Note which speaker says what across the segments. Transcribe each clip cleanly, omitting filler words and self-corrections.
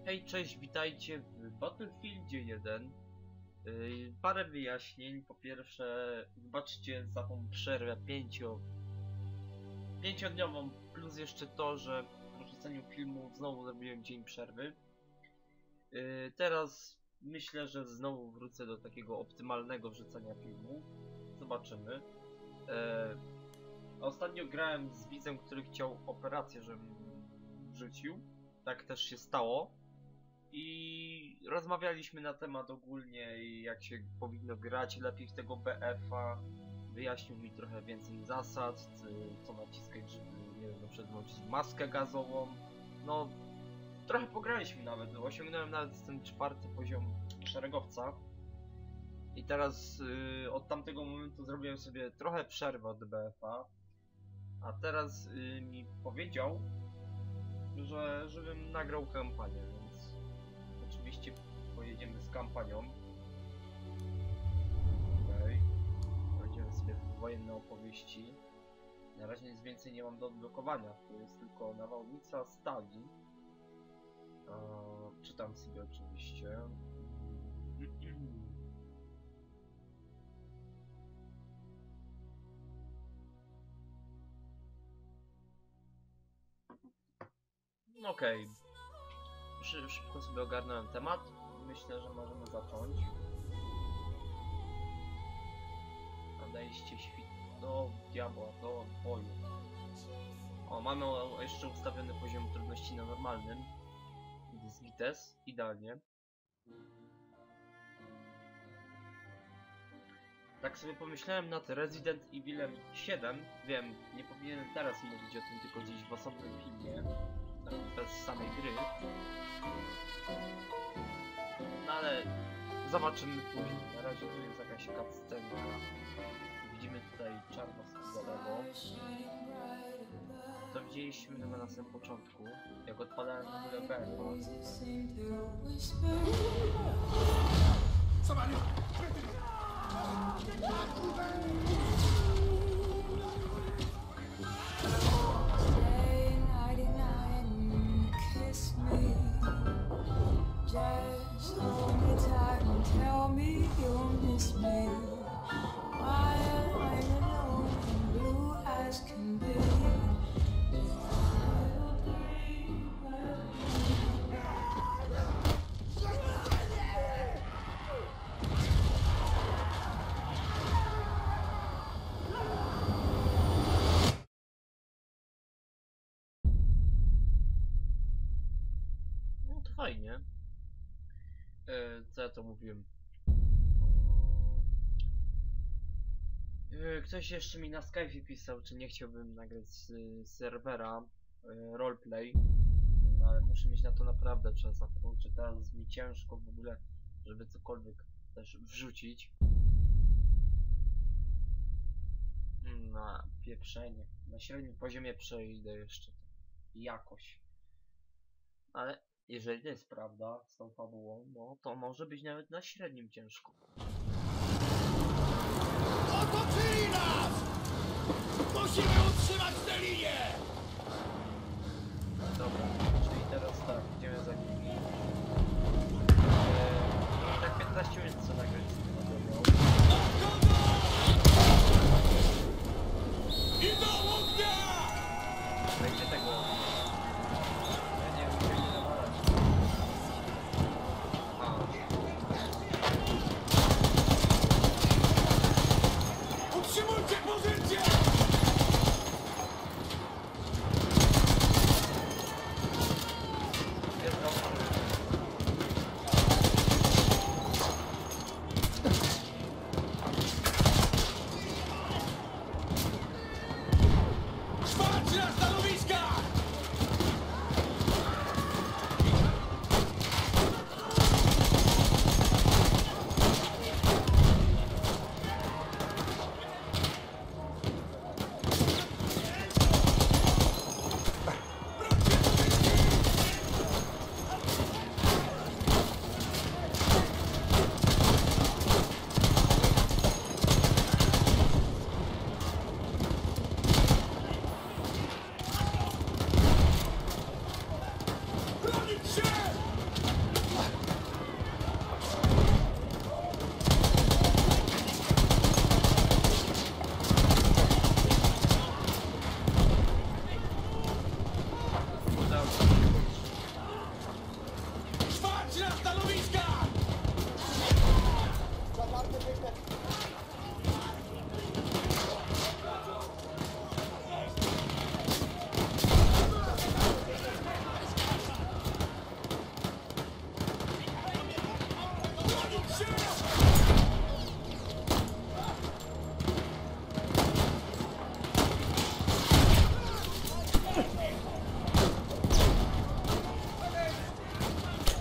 Speaker 1: Hej, cześć, witajcie w Battlefieldzie 1. Parę wyjaśnień. Po pierwsze, wybaczcie za tą przerwę pięciodniową, plus jeszcze to, że po wrzuceniu filmu znowu zrobiłem dzień przerwy. Teraz myślę, że znowu wrócę do takiego optymalnego wrzucania filmu. Zobaczymy. Ostatnio grałem z widzem, który chciał operację, żebym wrzucił. Tak też się stało. I rozmawialiśmy na temat ogólnie, jak się powinno grać lepiej w tego BF-a. Wyjaśnił mi trochę więcej zasad, co naciskać, żeby, nie wiem, na przykład włączyć maskę gazową. No, trochę pograliśmy nawet, osiągnąłem nawet ten 4. poziom szeregowca. I teraz od tamtego momentu zrobiłem sobie trochę przerwę od BF-a. A teraz mi powiedział, żebym nagrał kampanię, więc oczywiście pojedziemy z kampanią. Okej. Pojedziemy sobie w wojenne opowieści. Na razie nic więcej nie mam do odblokowania. To jest tylko nawałnica stali. Czytam sobie oczywiście. Okej. Szybko sobie ogarnąłem temat. Myślę, że możemy zacząć. Nadejście do diabła, do boju. O, mamy jeszcze ustawiony poziom trudności na normalnym. Z Gites, idealnie. Tak sobie pomyślałem nad Resident Evilem 7. Wiem, nie powinienem teraz mówić o tym, tylko gdzieś w osobnym filmie. Bez samej gry. No ale zobaczymy później. Na razie tu jest jakaś cutscenka. Widzimy tutaj czarnoskórego. To widzieliśmy na samym początku, jak odpalałem w ogóle BF-a.
Speaker 2: Just hold me tight and tell me you'll miss me while I'm alone and blue as can be.
Speaker 1: No to fajnie. Co ja to mówiłem? Ktoś jeszcze mi na Skype'ie pisał, czy nie chciałbym nagrać z serwera roleplay. No, ale muszę mieć na to naprawdę czas, a kurczę, teraz mi ciężko w ogóle, żeby cokolwiek też wrzucić. Na pieprzenie. Na średnim poziomie przejdę jeszcze jakoś. Ale jeżeli to jest prawda z tą fabułą, no to może być nawet na średnim ciężko.
Speaker 3: Otoczyli nas! Musimy utrzymać tę linię!
Speaker 1: Dobra, czyli teraz tak, idziemy za nimi. Tak 15 minut co nagrać z tym materiał.
Speaker 3: Idą ognia!
Speaker 1: Będzie tego. Ja nie wiem, gdzie nie nawalać.
Speaker 3: Utrzymujcie pozycję!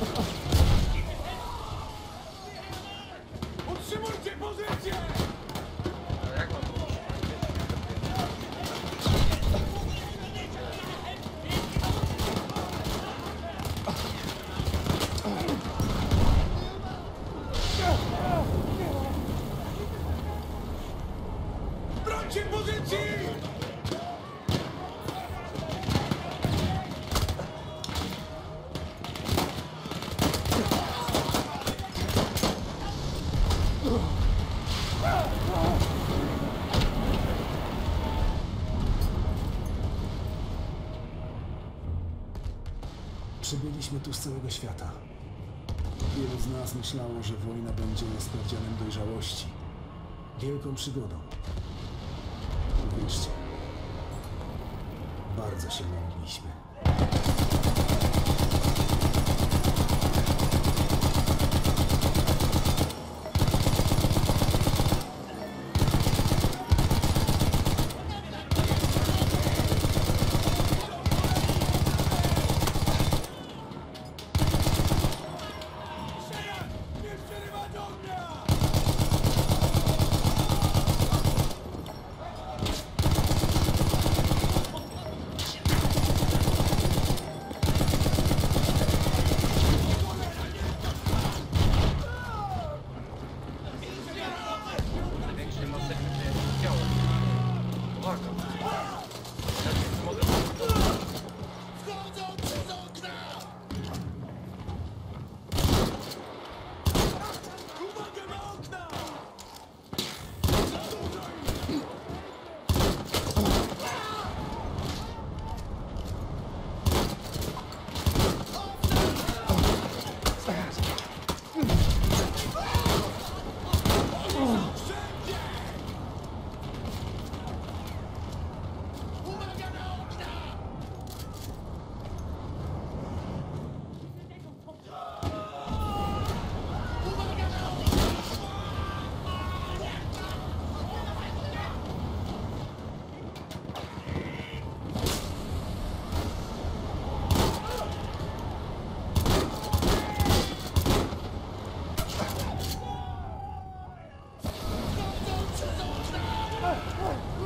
Speaker 3: Utrzymujcie pozycję!
Speaker 1: Ale jak mam to utrzymać?
Speaker 3: Brońcie pozycji!
Speaker 4: Przybyliśmy tu z całego świata. Wielu z nas myślało, że wojna będzie sprawdzianem dojrzałości. Wielką przygodą. Uwierzcie, bardzo się modliliśmy.
Speaker 3: Nie przerywać ognia!
Speaker 1: Największej masakry to ja nie widziałem. Uwaga. Ja nie mogę...
Speaker 3: Wchodzą przez okna! Uwaga na okna! Wszędzie! Uwaga na okna! Uwaga na okna! Wchodzą przez okna!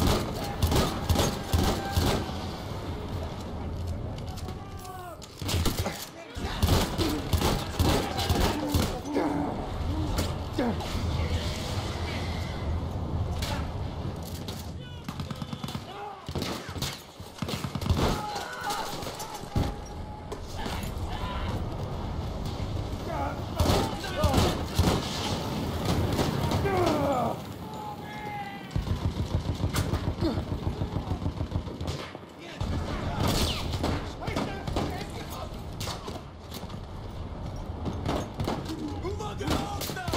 Speaker 3: Uwaga na okna!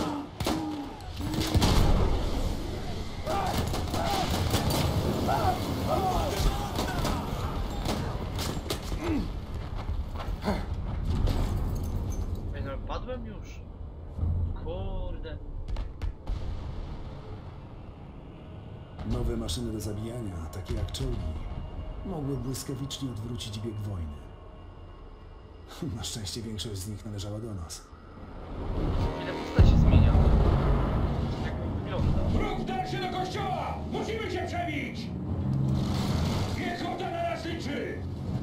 Speaker 1: Ej, no padłem już. Kurde.
Speaker 4: Nowe maszyny do zabijania, takie jak czołgi, mogły błyskawicznie odwrócić bieg wojny. Na szczęście większość z nich należała do nas.
Speaker 1: Ile postać się zmienia? Jak on wygląda?
Speaker 3: Wróg wdarł się do kościoła! Musimy się przebić! Piechota na nas liczy!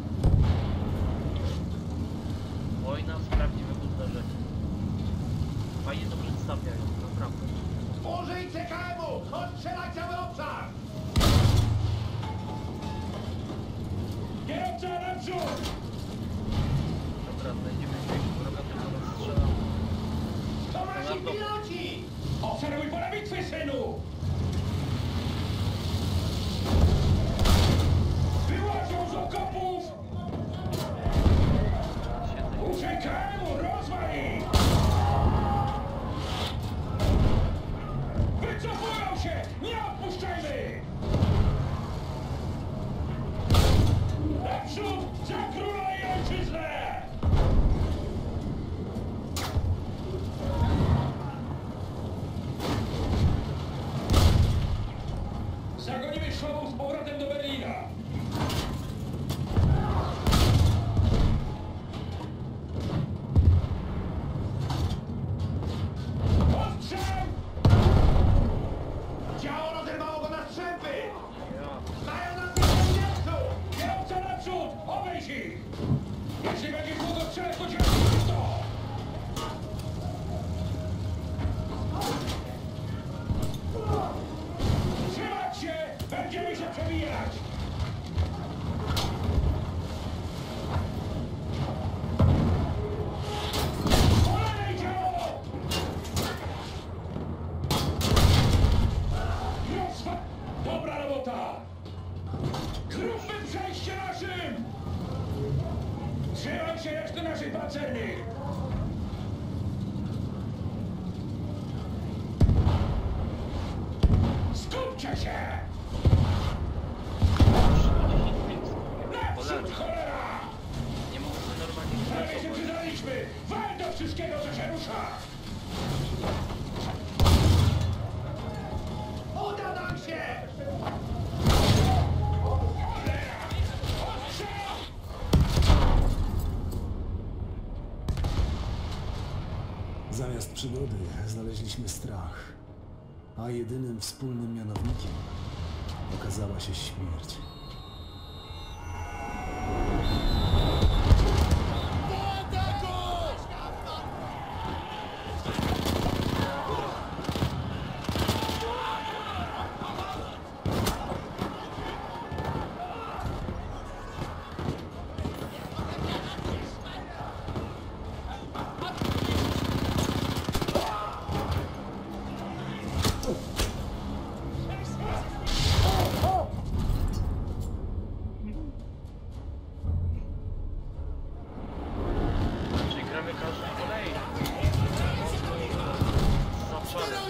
Speaker 1: Wojna z prawdziwego zdarzenia. Fajnie to przedstawiają, naprawdę.
Speaker 3: Użyj CKM-u! Odstrzelać cały obszar! Kierowca naprzód!
Speaker 1: Dobra, znajdziemy jakiegoś wroga, tylko nas strzelam.
Speaker 3: To nasi piloci! Obserwuj pole bitwy, synu! Wyłażą z okopów!
Speaker 1: Siedzę.
Speaker 3: Uciekajmy! Rozwal ich! Wycofują się! Nie odpuszczajmy! Naprzód! Za króla i ojczyznę! naszych pancernych! Skupcie się! Naprzód, cholera!
Speaker 1: Nie mogę sobie normalnie
Speaker 3: Prawie się
Speaker 1: pracować.
Speaker 3: przydaliśmy! Wal do wszystkiego, co się rusza! Uda nam się! Cholera! Ostrzał!
Speaker 4: Zamiast przygody znaleźliśmy strach, a jedynym wspólnym mianownikiem okazała się śmierć.
Speaker 1: Czyli gramy każdy po kolei. Zaczarem.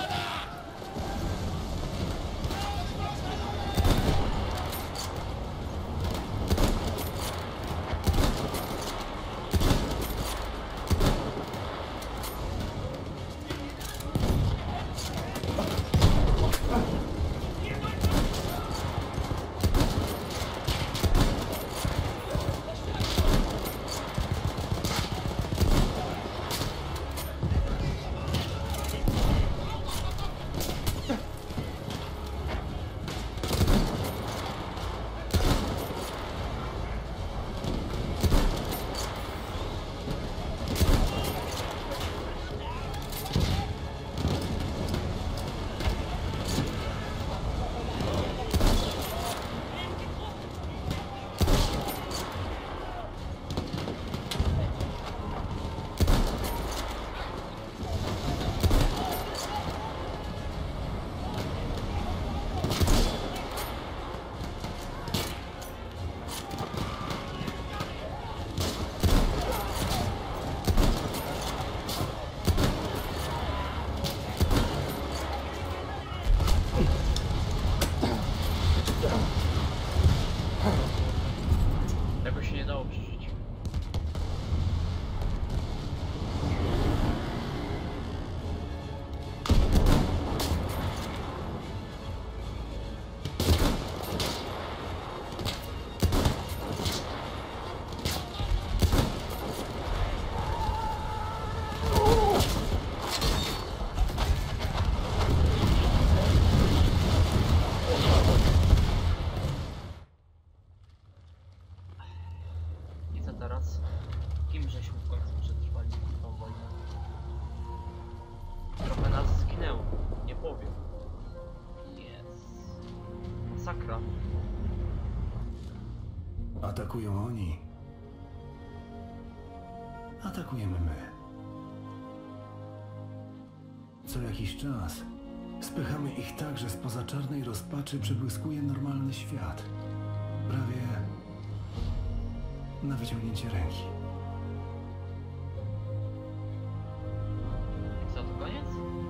Speaker 1: Tego się nie dało przeżyć. I co teraz? Kim żeśmy w końcu przetrwali tą wojnę? Trochę nas zginęło, nie powiem. Jest. Masakra.
Speaker 4: Atakują oni. Atakujemy my. Co jakiś czas spychamy ich tak, że spoza czarnej rozpaczy przebłyskuje normalny świat. Prawie na wyciągnięcie ręki.
Speaker 1: Co, to koniec?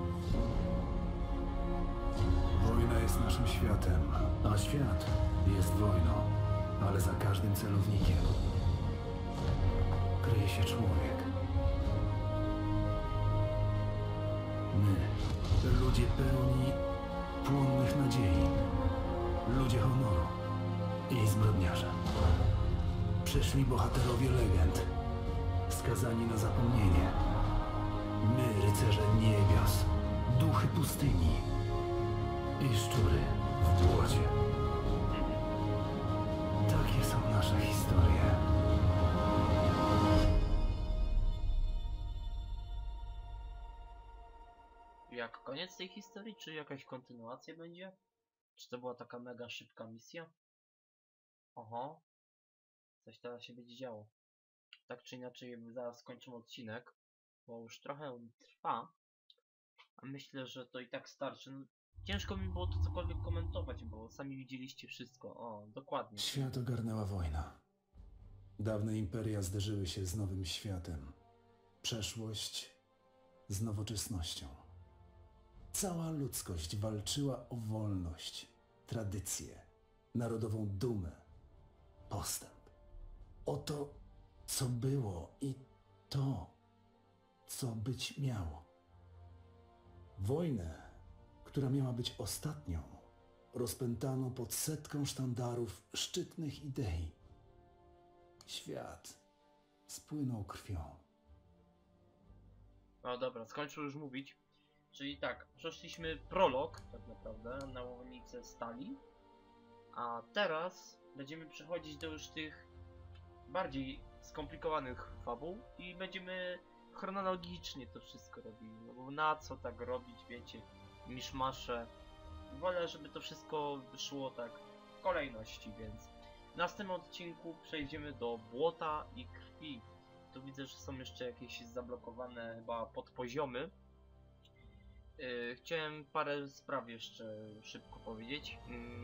Speaker 4: Wojna jest naszym światem, a świat jest wojną, ale za każdym celownikiem kryje się człowiek. My, ludzie pełni płonnych nadziei, ludzie honoru i zbrodniarze. Przyszli bohaterowie legend, skazani na zapomnienie. My, rycerze niebios, duchy pustyni i szczury w błocie. Takie są nasze historie.
Speaker 1: Jak koniec tej historii, czy jakaś kontynuacja będzie? Czy to była taka mega szybka misja? Oho. Coś teraz się będzie działo. Tak czy inaczej, zaraz skończymy odcinek, bo już trochę on trwa. A myślę, że to i tak starczy. No, ciężko mi było to cokolwiek komentować, bo sami widzieliście wszystko. O, dokładnie.
Speaker 4: Świat ogarnęła wojna. Dawne imperia zderzyły się z nowym światem. Przeszłość z nowoczesnością. Cała ludzkość walczyła o wolność, tradycję, narodową dumę, postęp. O to, co było i to, co być miało. Wojnę, która miała być ostatnią, rozpętano pod setką sztandarów szczytnych idei. Świat spłynął krwią.
Speaker 1: No dobra, skończył już mówić. Czyli tak, przeszliśmy prolog tak naprawdę na łownicę stali. A teraz będziemy przechodzić do już tych bardziej skomplikowanych fabuł i będziemy chronologicznie to wszystko robili. No bo na co tak robić, wiecie, miszmasze. Wolę, żeby to wszystko szło tak w kolejności, więc w następnym odcinku przejdziemy do błota i krwi. Tu widzę, że są jeszcze jakieś zablokowane chyba podpoziomy. Chciałem parę spraw jeszcze szybko powiedzieć.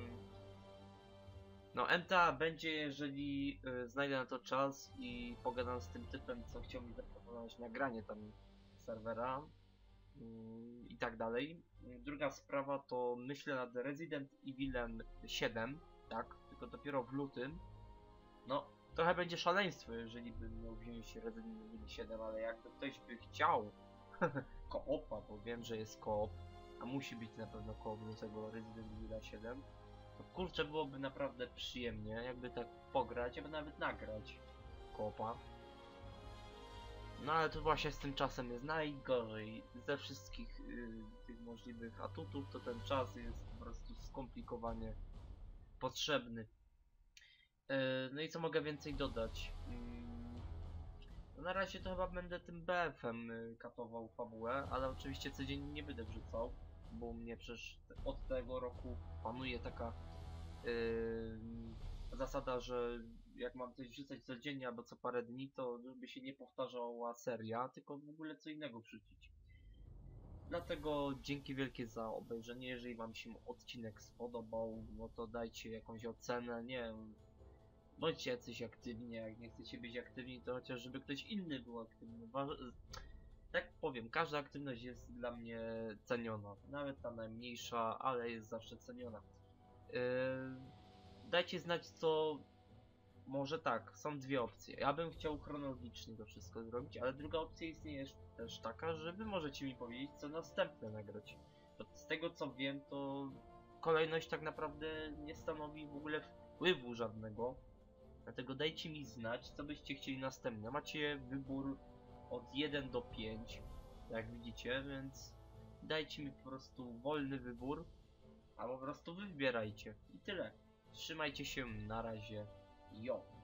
Speaker 1: No MTA będzie, jeżeli znajdę na to czas i pogadam z tym typem, co chciał mi zaproponować nagranie tam serwera i tak dalej. Druga sprawa to myślę nad Resident Evilem 7, tak, tylko dopiero w lutym. No, trochę będzie szaleństwo, jeżeli bym miał wziąć Resident Evil 7, ale jakby ktoś by chciał koopa, bo wiem, że jest koop, a musi być na pewno koop do tego Resident Evil 7, to kurczę, byłoby naprawdę przyjemnie, jakby tak pograć, albo nawet nagrać koopa. No ale to właśnie z tym czasem jest najgorzej. Ze wszystkich tych możliwych atutów, to ten czas jest po prostu skomplikowanie potrzebny. No i co mogę więcej dodać? No na razie to chyba będę tym BF-em katował fabułę, ale oczywiście codziennie nie będę wrzucał, bo u mnie przecież od tego roku panuje taka zasada, że jak mam coś wrzucać codziennie albo co parę dni, to żeby się nie powtarzała seria, tylko w ogóle co innego wrzucić. Dlatego dzięki wielkie za obejrzenie. Jeżeli wam się odcinek spodobał, no to dajcie jakąś ocenę, nie wiem, bądźcie jacyś aktywni, jak nie chcecie być aktywni, to chociaż żeby ktoś inny był aktywny. Tak powiem, każda aktywność jest dla mnie ceniona, nawet ta najmniejsza, ale jest zawsze ceniona. Dajcie znać, co... Może tak, są dwie opcje. Ja bym chciał chronologicznie to wszystko zrobić, ale druga opcja istnieje też taka, że wy możecie mi powiedzieć, co następne nagrać. Bo z tego co wiem, to kolejność tak naprawdę nie stanowi w ogóle wpływu żadnego. Dlatego dajcie mi znać, co byście chcieli następne. Macie wybór od 1 do 5, jak widzicie, więc dajcie mi po prostu wolny wybór, a po prostu wy wybierajcie. I tyle. Trzymajcie się, na razie. Jo.